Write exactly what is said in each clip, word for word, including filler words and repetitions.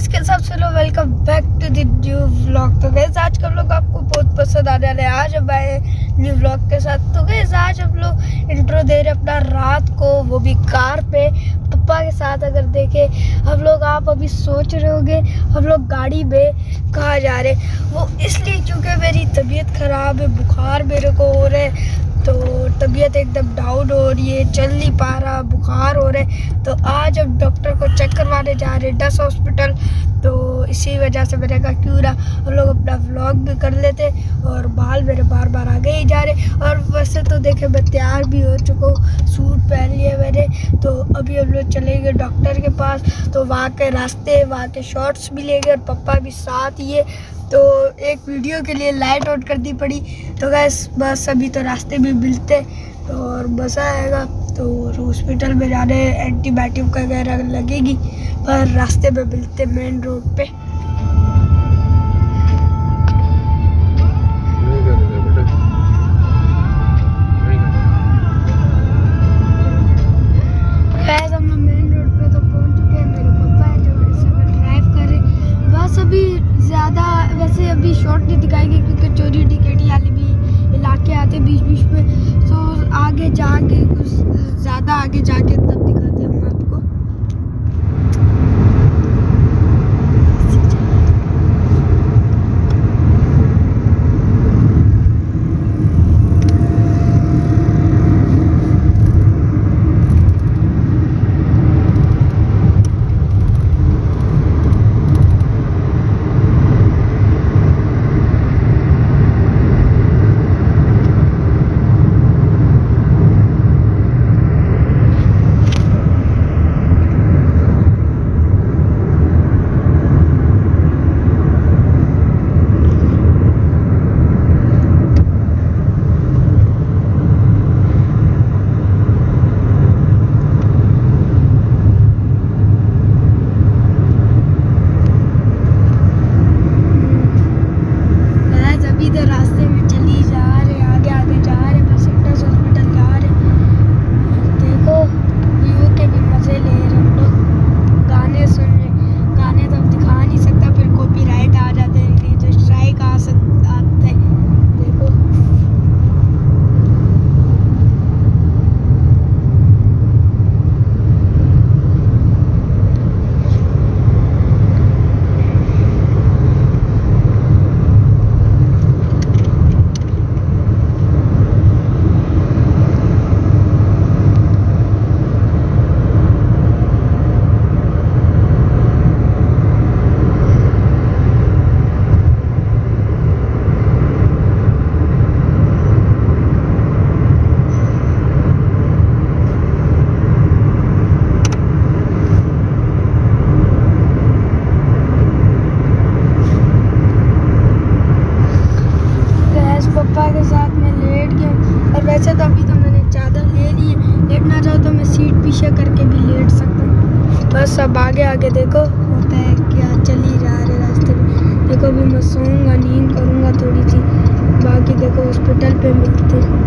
Guys कैसे आप सब लोग, welcome back to the new vlog. तो गाइस आज का व्लॉग आपको बहुत पसंद आने वाला है। आज हम आए न्यू व्लॉग के साथ। तो गाइस आज हम लोग इंट्रो दे रहे अपना रात को, वो भी कार पे पप्पा के साथ। अगर देखे हम लोग, आप अभी सोच रहे होंगे हम लोग गाड़ी में कहाँ जा रहे, वो इसलिए क्योंकि मेरी तबीयत ख़राब है, बुखार मेरे को हो रहा है। तो तबीयत एकदम डाउन हो रही है, चल नहीं पा रहा, बुखार हो रहा है। तो आज हम डॉक्टर को चेक करवाने जा रहे हैं डस हॉस्पिटल। तो इसी वजह से मैंने कहा क्यों ना हम लोग अपना व्लॉग भी कर लेते। और बाल मेरे बार बार आगे ही जा रहे। और वैसे तो देखे मैं तैयार भी हो चुका हूँ, सूट पहन लिया मैंने। तो अभी हम लोग चलेंगे डॉक्टर के पास। तो वहाँ के रास्ते, वहाँ के शॉर्ट्स भी लेंगे और पप्पा भी साथ ही है। तो एक वीडियो के लिए लाइट ऑन करनी पड़ी। तो गैस बस अभी तो रास्ते में मिलते और बस आएगा। तो हॉस्पिटल में जाने एंटीबायोटिक वगैरह लगेगी, पर रास्ते में मिलते मेन रोड पे। गैस हम लोग मेन रोड पे तो पहुंच चुके हैं। मेरे पापा है जो मेरे साथ ड्राइव कर रहे। बस अभी ज़्यादा वैसे अभी शॉर्ट नहीं दिखाएंगे क्योंकि चोरी टिकेटी वाले भी इलाके आते बीच बीच में। तो आगे जाके कुछ ज़्यादा आगे जाके तब दिखाते हैं हम आपको। रास्ते में चली जा रहे, आगे आगे जा रहे, बस डस हॉस्पिटल जा रहे। देखो व्यू के भी मज़े ले रहे हम लोग, गाने सुन रहे। गाने तो अब दिखा नहीं सकता, फिर कॉपीराइट आ जाते हैं, नहीं तो स्ट्राइक आ सक आते हैं। देखो पप्पा के साथ मैं लेट गया। और वैसे तो अभी तो मैंने चादर ले ली है, लेटना चाहो तो मैं सीट पीछे करके भी लेट सकता हूँ। बस अब आगे आगे देखो होता है क्या, चल ही जा रहे रास्ते में। देखो अभी मैं सोऊंगा, नींद करूँगा थोड़ी सी, बाकी देखो हॉस्पिटल पे मिलते।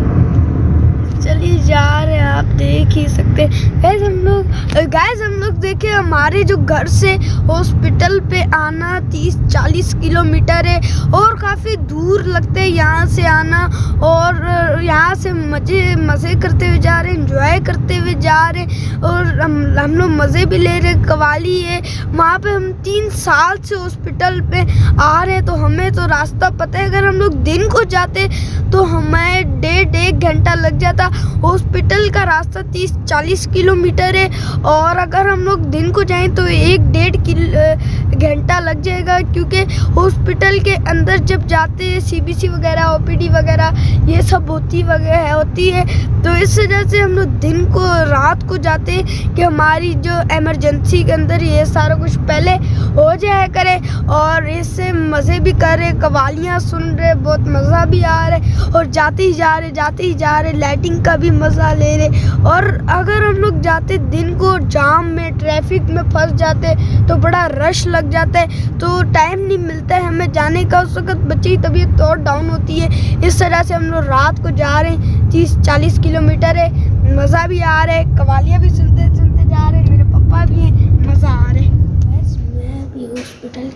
चलिए जा रहे हैं, आप देख ही सकते गैस हम लोग गैस हम लोग देखे हमारे जो घर से हॉस्पिटल पे आना तीस चालीस किलोमीटर है और काफ़ी दूर लगते हैं यहाँ से आना। और यहाँ से मज़े मज़े करते हुए जा रहे हैं, एंजॉय करते हुए जा रहे हैं। और हम हम लोग मज़े भी ले रहे। कवाली है वहाँ पे, हम तीन साल से हॉस्पिटल पे आ रहे हैं तो हमें तो रास्ता पता है। अगर हम लोग दिन को जाते तो हमें डेढ़ एक घंटा लग जाता। हॉस्पिटल का रास्ता तीस चालीस किलोमीटर है और अगर हम लोग दिन को जाएं तो एक डेढ़ घंटा लग जाएगा। क्योंकि हॉस्पिटल के अंदर जब जाते हैं सीबीसी वगैरह, ओपीडी वगैरह ये सब होती वगैरह होती है। तो इस वजह से हम लोग दिन को रात को जाते हैं कि हमारी जो इमरजेंसी के अंदर ये सारा कुछ पहले हो जाया करे। और इससे मज़े भी कर रहे, कवालियाँ सुन रहे, बहुत मज़ा भी आ रहा है। और जाते ही जा रहे जाते ही जा रहे लाइटिंग का भी मज़ा ले रहे। और अगर हम लोग जाते दिन को जाम में, ट्रैफिक में फंस जाते तो बड़ा रश लग जाता है, तो टाइम नहीं मिलता है हमें जाने का। उस वक्त बच्चे की तबीयत और डाउन होती है। इस तरह से हम लोग रात को जा रहे हैं, तीस चालीस किलोमीटर है, मज़ा भी आ रहा है, कवालियाँ भी सुनते सुनते जा रहे हैं, मेरे पापा भी हैं, मज़ा आ रहा है।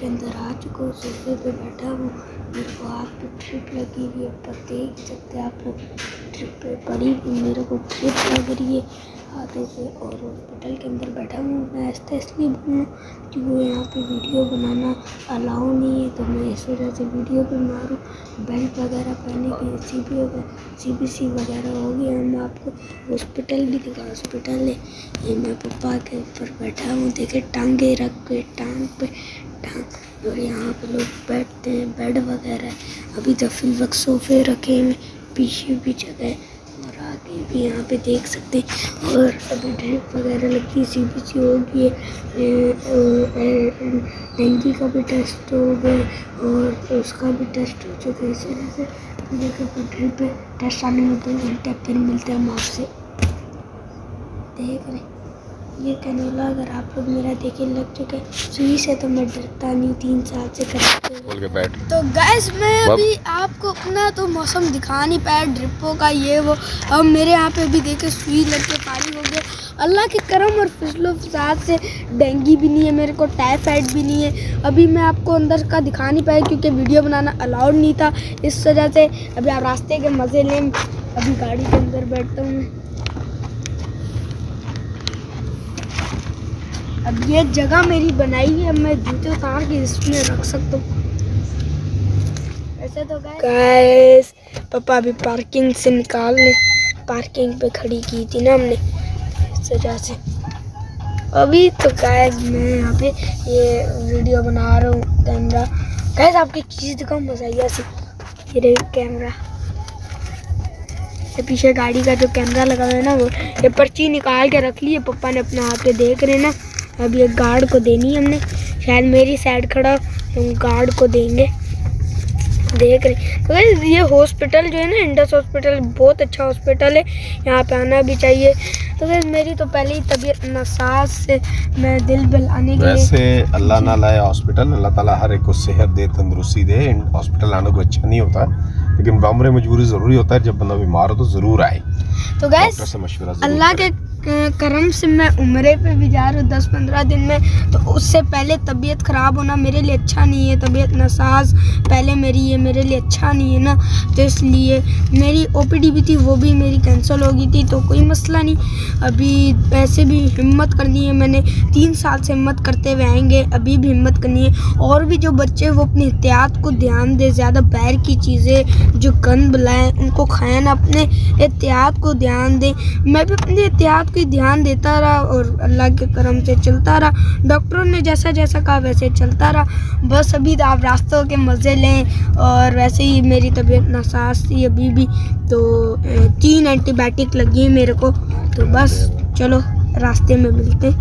अंदर आ चुका हूँ, सोफे पे बैठा हूँ, मेरे को हाथ पे ट्रिप लगी हुई है, पर देख सकते हैं आप लोग ट्रिप पे पड़ी मेरे को ट्रिप लग रही है हाथों से। और हॉस्पिटल के अंदर बैठा हूँ, मैं ऐसा इसलिए बोलूँ क्योंकि यहाँ पे वीडियो बनाना अलाउ नहीं है, तो मैं इस वजह से वीडियो पे मारूँ। बेल्ट वगैरह पहने के सी बी वगैरह सी बी सी वगैरह हो गया। मैं आपको हॉस्पिटल भी दिखा, हॉस्पिटल है ये, मैं पप्पा के ऊपर बैठा हूँ, देखे टांगे रख के टांग पे टांग, और यहाँ पे लोग बैठते हैं, बेड वगैरह है। अभी तो फिल वक्त सोफे रखे हैं, पीछे भी जगह और आगे भी यहाँ पे देख सकते हैं। और अभी ड्रिप वगैरह लगती है, सी बी सी हो गई है, डेंगू का भी टेस्ट हो गया और उसका भी टेस्ट हो चुका है। इस वजह से देखो ड्रिप टेस्ट आने में दो घंटे फिर मिलते हैं हम आपसे। देख रहे ये कैनोला, अगर आप लोग मेरा देखे लग चुके हैं सुई से, तो मैं डरता नहीं, तीन साल से करते बोल के बैठ। तो गैस मैं अभी आपको अपना तो मौसम दिखा नहीं पाया ड्रिपों का ये वो। अब मेरे यहाँ पे भी देखे सुई लग के पानी हो गया, अल्लाह के करम और फिसलो फिसाद से डेंगू भी नहीं है, मेरे को टाइफाइड भी नहीं है। अभी मैं आपको अंदर का दिखा नहीं पाया क्योंकि वीडियो बनाना अलाउड नहीं था, इस वजह से अभी आप रास्ते के मज़े लें। अभी गाड़ी के अंदर बैठता हूँ। अब ये जगह मेरी बनाई है, मैं जूते उतार के इसमें रख सकता हूँ। ऐसे तो गाइस पापा अभी पार्किंग से निकाल ले, पार्किंग पे खड़ी की थी ना हमने, इस वजह से। अभी तो गाइस मैं यहाँ पे ये वीडियो बना रहा हूँ, कैमरा गाइस आपकी चीज़ दिखाऊँ मज़ाइया से। ये रही कैमरा, ये पीछे गाड़ी का जो कैमरा लगा हुआ है ना, वो ये पर्ची निकाल के रख ली है पापा ने अपने हाथ पे, देख रहे ना। अभी एक गार्ड को देनी है हमने, शायद मेरी साइड खड़ा हम गार्ड को देंगे, देख रहे। तो गाइस ये हॉस्पिटल जो है ना, इंडस हॉस्पिटल बहुत अच्छा हॉस्पिटल है, यहाँ पे आना भी चाहिए। तो गाइस मेरी तो पहले ही तबीयत नासाज से मैं दिल बहलाने के लिए, वैसे अल्लाह ना लाए हॉस्पिटल, अल्लाह ताला हर एक को सेहत दे, तंदुरुस्ती दे। हॉस्पिटल आना कोई अच्छा नहीं होता, लेकिन बामरे मजबूरी ज़रूरी होता है, जब बंदा बीमार हो तो ज़रूर आए। तो गाइस अल्लाह के करम से मैं उम्रे पे भी जा रहा हूँ दस पंद्रह दिन में, तो उससे पहले तबीयत ख़राब होना मेरे लिए अच्छा नहीं है। तबीयत नासाज पहले मेरी ये मेरे लिए अच्छा नहीं है ना, तो इसलिए मेरी ओ पी डी भी थी, वो भी मेरी कैंसिल हो गई थी, तो कोई मसला नहीं। अभी वैसे भी हिम्मत करनी है, मैंने तीन साल से हिम्मत करते हुए आएंगे, अभी भी हिम्मत करनी है। और भी जो बच्चे वो अपनी एहतियात को ध्यान दे, ज़्यादा बाहर की चीज़ें जो गंद बुलाएँ उनको खाएँ ना, अपने एहतियात को ध्यान दें। मैं भी अपनी एहतियात को ध्यान देता रहा और अल्लाह के करम से चलता रहा, डॉक्टरों ने जैसा जैसा कहा वैसे चलता रहा। बस अभी तो आप रास्तों के मज़े लें। और वैसे ही मेरी तबीयत नासाज थी अभी भी, तो तीन एंटीबायोटिक लगी है मेरे को, तो बस चलो रास्ते में मिलते।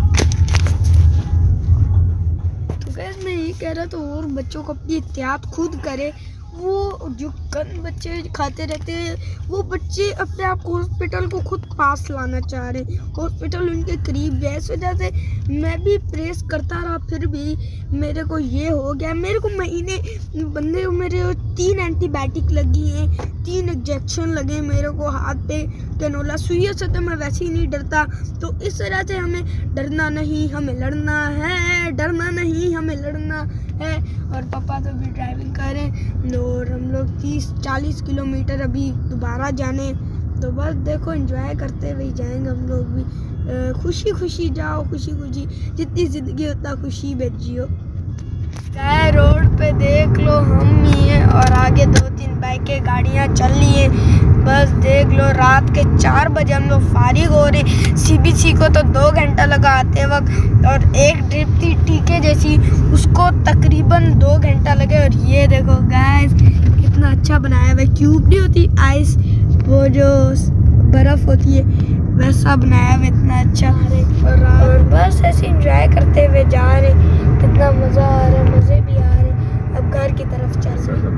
तो गैस मैं ये कह रहा था और बच्चों को अपनी एहतियात खुद करे। वो जो गंद बच्चे खाते रहते हैं, वो बच्चे अपने आप को हॉस्पिटल को खुद पास लाना चाह रहे हैं, हॉस्पिटल उनके करीब है। इस वजह से मैं भी प्रेस करता रहा, फिर भी मेरे को ये हो गया। मेरे को महीने बंदे मेरे तीन एंटीबायोटिक लगी हैं, तीन इंजेक्शन लगे मेरे को हाथ पे, कैनोला सुइयों से तो मैं वैसे ही नहीं डरता। तो इस वजह से हमें डरना नहीं, हमें लड़ना है, डरना नहीं हमें लड़ना है। और पापा तो भी ड्राइविंग करें और हम लोग तीस चालीस किलोमीटर अभी दोबारा जाने, तो बस देखो एंजॉय करते हुए जाएंगे हम लोग भी। खुशी खुशी जाओ, खुशी खुशी, जितनी ज़िंदगी उतना खुशी में जियो। क्या रोड पे देख लो हम ही हैं और आगे दो तीन बाइकें गाड़ियाँ चल रही हैं। बस देख लो रात के चार बजे हम लोग फारिग हो रहे। सी बी सी को तो दो घंटा लगा आते वक्त, और एक ड्रिप थी टीके जैसी, उसको तकरीबन दो घंटा लगे। और ये देखो गाइस कितना अच्छा बनाया हुआ है, क्यूब नहीं होती आइस, वो जो बर्फ़ होती है वैसा बनाया हुआ, इतना अच्छा। और, और बस ऐसे इंजॉय करते हुए जा रहे, कितना मज़ा आ रहा है, मज़े भी आ रहे। अब घर की तरफ चल रहे।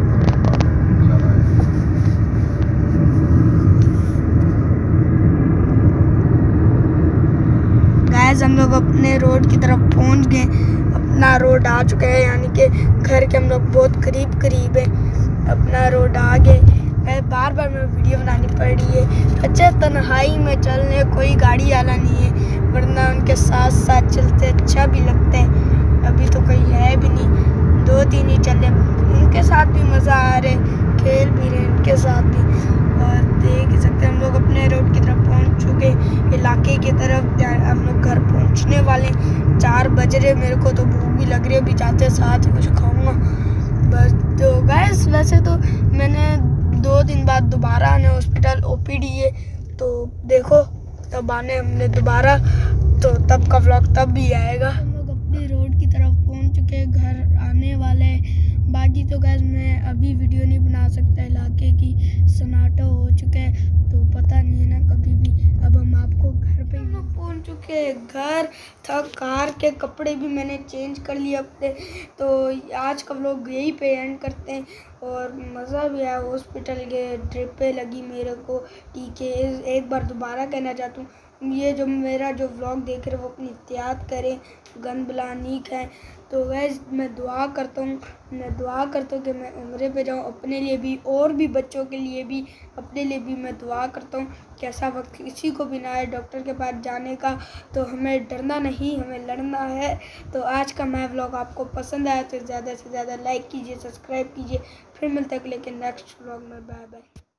गाइस हम लोग अपने रोड की तरफ पहुंच गए, अपना रोड आ चुका है, यानी कि घर के हम लोग बहुत करीब करीब है, अपना रोड आ गए। बार बार मैं वीडियो बनानी पड़ रही है। अच्छा तन्हाई में चलने, कोई गाड़ी वाला नहीं है, वरना उनके साथ साथ चलते अच्छा भी लगता है। अभी तो कोई है भी नहीं, चल रहे हैं, उनके साथ भी मज़ा आ रहा है, खेल भी रहे हैं इनके साथ भी। और देख ही सकते हैं हम लोग अपने रोड की तरफ पहुंच चुके, इलाके की तरफ हम लोग घर पहुंचने वाले। चार बज रहे, मेरे को तो भूख भी लग रही है, अभी जाते साथ ही कुछ खाऊंगा बस। तो गैस वैसे तो मैंने दो दिन बाद दोबारा आने हॉस्पिटल, ओपीडी है, तो देखो तब आने हमने दोबारा, तो तब का व्लॉग तब भी आएगा। हम लोग अपनी रोड की तरफ पहुंच चुके, घर आने वाले हैं। बाकी तो गैस मैं अभी वीडियो नहीं बना सकता, इलाके की सन्नाटा हो चुका है, तो पता नहीं है ना कभी भी। अब हम आपको घर पे हम लोग पहुँच चुके हैं, घर था, कार के कपड़े भी मैंने चेंज कर लिए अपने। तो आज का व्लॉग यहीं पे एंड करते हैं, और मज़ा भी आया, हॉस्पिटल के ड्रिपें लगी मेरे को, ठीक है। एक बार दोबारा कहना चाहता हूँ, ये जो मेरा जो व्लॉग देख रहे हो वो अपनी एहतियात करें, गन बला नहीं खाएं। तो वैस मैं दुआ करता हूँ मैं दुआ करता हूँ कि मैं उम्रे पे जाऊँ, अपने लिए भी और भी बच्चों के लिए भी, अपने लिए भी मैं दुआ करता हूँ कि ऐसा वक्त किसी को भी ना आए डॉक्टर के पास जाने का। तो हमें डरना नहीं, हमें लड़ना है। तो आज का मैं व्लॉग आपको पसंद आया तो ज़्यादा से ज़्यादा लाइक कीजिए, सब्सक्राइब कीजिए। फिर मिलते हैं अगले के नेक्स्ट व्लॉग में। Bye bye.